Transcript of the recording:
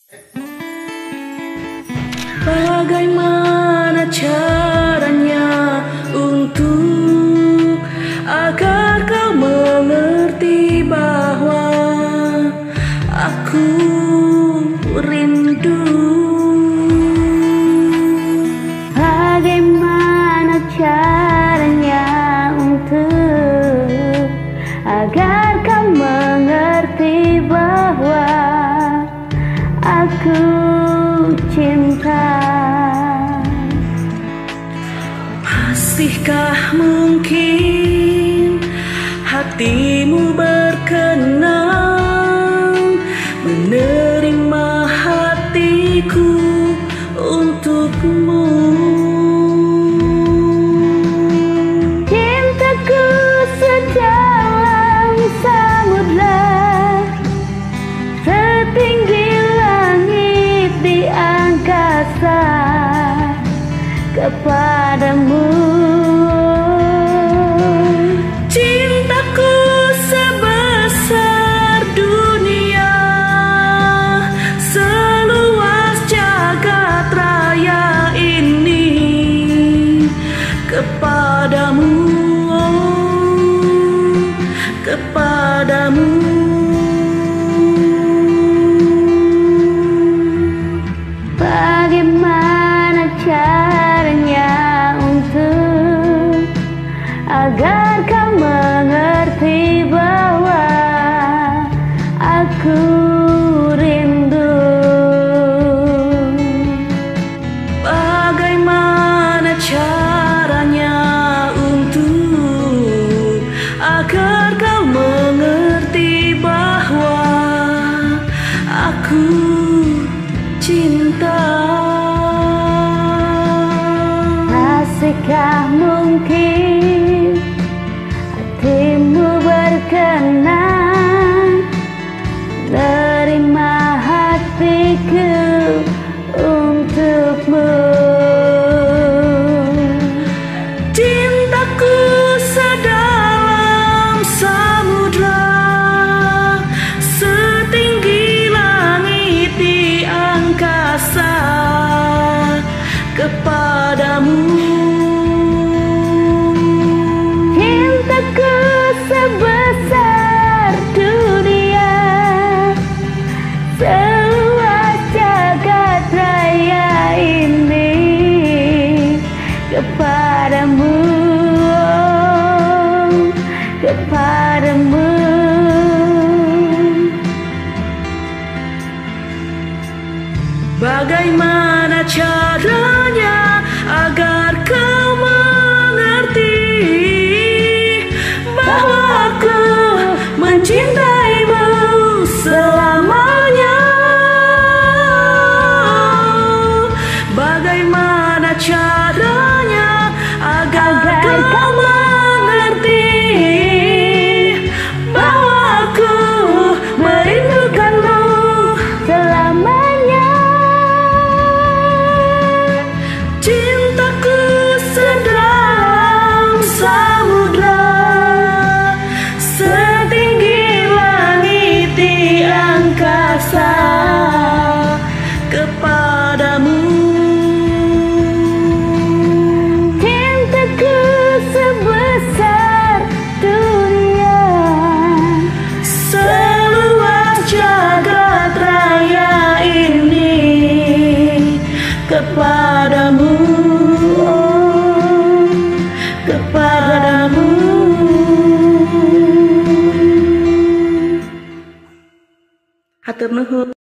Bagaimana caranya untuk agar kau mengerti bahwa aku rindu? Bagaimana caranya untuk agar kau mengerti bahwa aku cinta? Masihkah mungkin hatimu berkenan menerima hatiku untukmu? Cintaku sedalam samudra, setinggi langit di angkasa, kepadamu. Cintaku sebesar dunia, seluas jagat raya ini, kepadamu, kepadamu. Bagaimana caranya untuk agar kau mengerti bahwa aku rindu? Bagaimana caranya untuk agar kau mengerti bahwa aku cinta? Masihkah mungkin hatimu berkenan menerima hatiku untukmu? Cintaku sedalam samudra, setinggi langit di angkasa, kepadamu. Cintaku sebesar dunia, seluas jagat raya ini, kepadamu, kepadamu. Bagaimana caranya agar kau mengerti bahwa aku mencintaimu selamanya? Bagaimana caranya agar kau mengerti bahwa aku merindukanmu Selamanya. Cintaku sedalam samudra, setinggi langit di angkasa, kepadamu. Cintaku sebesar dunia, Seluas jagat raya ini, kepadamu, kepadamu. Hatur nuhun.